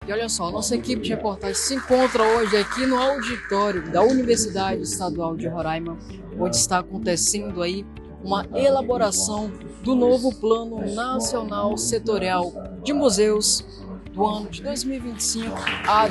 E olha só, nossa equipe de reportagem se encontra hoje aqui no auditório da Universidade Estadual de Roraima, onde está acontecendo aí uma elaboração do novo Plano Nacional Setorial de Museus do ano de 2025 a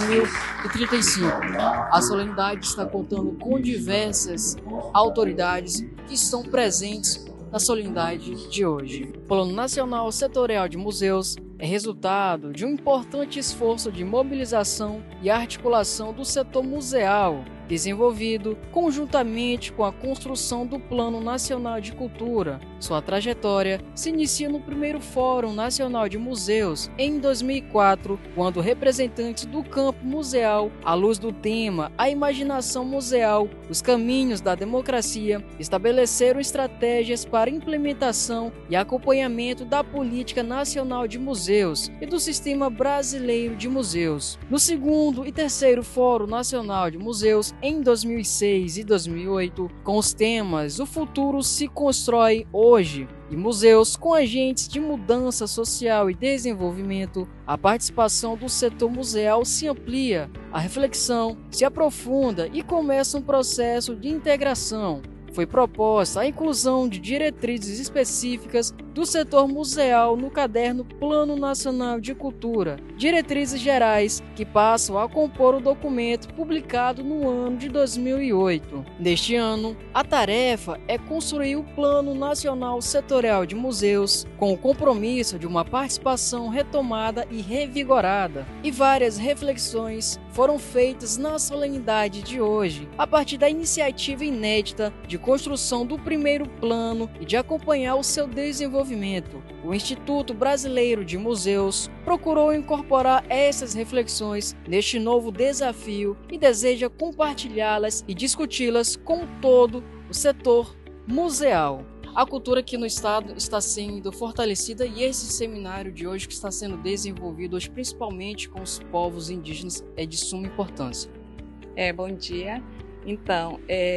2035. A solenidade está contando com diversas autoridades que estão presentes na solenidade de hoje. O Plano Nacional Setorial de Museus é resultado de um importante esforço de mobilização e articulação do setor museal, desenvolvido conjuntamente com a construção do Plano Nacional de Cultura. Sua trajetória se inicia no primeiro Fórum Nacional de Museus, em 2004, quando representantes do campo museal, à luz do tema A Imaginação Museal, os Caminhos da Democracia, estabeleceram estratégias para implementação e acompanhamento da Política Nacional de Museus e do Sistema Brasileiro de Museus. No segundo e terceiro Fórum Nacional de Museus, em 2006 e 2008, com os temas O Futuro se Constrói Hoje e Museus com Agentes de Mudança Social e Desenvolvimento, a participação do setor museal se amplia, a reflexão se aprofunda e começa um processo de integração. Foi proposta a inclusão de diretrizes específicas do setor museal no caderno Plano Nacional de Cultura, diretrizes gerais que passam a compor o documento publicado no ano de 2008. Neste ano, a tarefa é construir o Plano Nacional Setorial de Museus, com o compromisso de uma participação retomada e revigorada, e várias reflexões foram feitas na solenidade de hoje, a partir da iniciativa inédita de construção do primeiro plano e de acompanhar o seu desenvolvimento. O Instituto Brasileiro de Museus procurou incorporar essas reflexões neste novo desafio e deseja compartilhá-las e discuti-las com todo o setor museal. A cultura aqui no estado está sendo fortalecida e esse seminário de hoje que está sendo desenvolvido hoje, principalmente com os povos indígenas, é de suma importância. Bom dia. Então,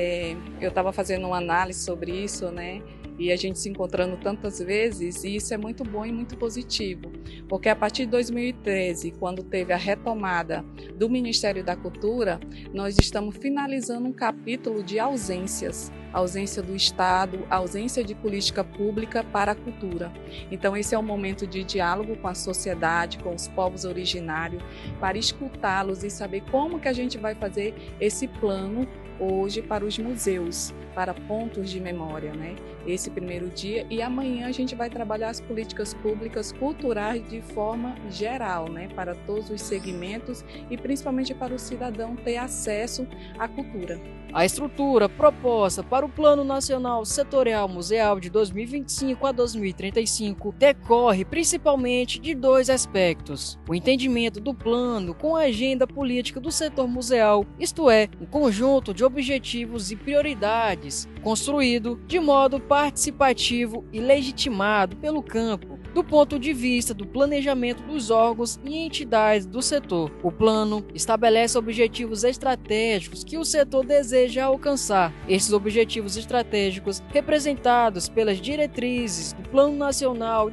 eu estava fazendo uma análise sobre isso, né? E a gente se encontrando tantas vezes, e isso é muito bom e muito positivo, porque a partir de 2013, quando teve a retomada do Ministério da Cultura, nós estamos finalizando um capítulo de ausências, ausência do Estado, ausência de política pública para a cultura. Então esse é um momento de diálogo com a sociedade, com os povos originários, para escutá-los e saber como que a gente vai fazer esse plano hoje para os museus, para pontos de memória, né? Esse primeiro dia, e amanhã a gente vai trabalhar as políticas públicas culturais de forma geral, né? Para todos os segmentos e principalmente para o cidadão ter acesso à cultura. A estrutura proposta para o Plano Nacional Setorial Museal de 2025 a 2035 decorre principalmente de dois aspectos: o entendimento do plano com a agenda política do setor museal, isto é, um conjunto de objetivos e prioridades construído de modo participativo e legitimado pelo campo, do ponto de vista do planejamento dos órgãos e entidades do setor. O plano estabelece objetivos estratégicos que o setor deseja alcançar. Esses objetivos estratégicos, representados pelas diretrizes do Plano Nacional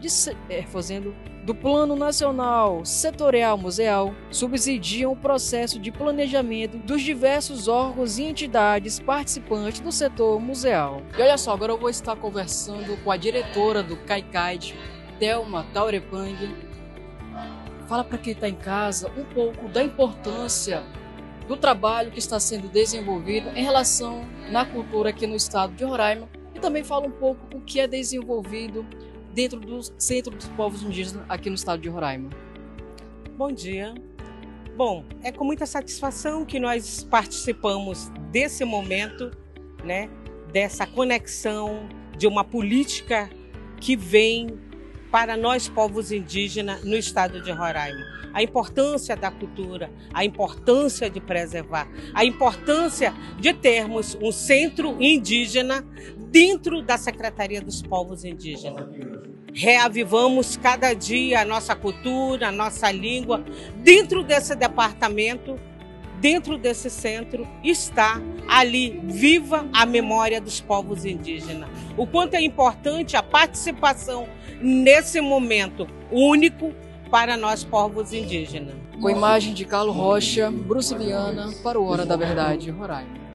do Plano Nacional Setorial Museal, subsidiam o processo de planejamento dos diversos órgãos e entidades participantes do setor museal. E olha só, agora eu vou estar conversando com a diretora do CAICAID, Thelma Taurepang. Fala para quem está em casa um pouco da importância do trabalho que está sendo desenvolvido em relação na cultura aqui no estado de Roraima e também fala um pouco o que é desenvolvido dentro do Centro dos Povos Indígenas aqui no estado de Roraima. Bom dia. Bom, é com muita satisfação que nós participamos desse momento, né, dessa conexão de uma política que vem para nós povos indígenas no estado de Roraima. A importância da cultura, a importância de preservar, a importância de termos um centro indígena dentro da Secretaria dos Povos Indígenas. Reavivamos cada dia a nossa cultura, a nossa língua. Dentro desse departamento, dentro desse centro, está ali viva a memória dos povos indígenas. O quanto é importante a participação nesse momento único, para nós povos indígenas. Com imagem de Carlos Rocha, Bruce Viana, para o Hora da Verdade, Roraima.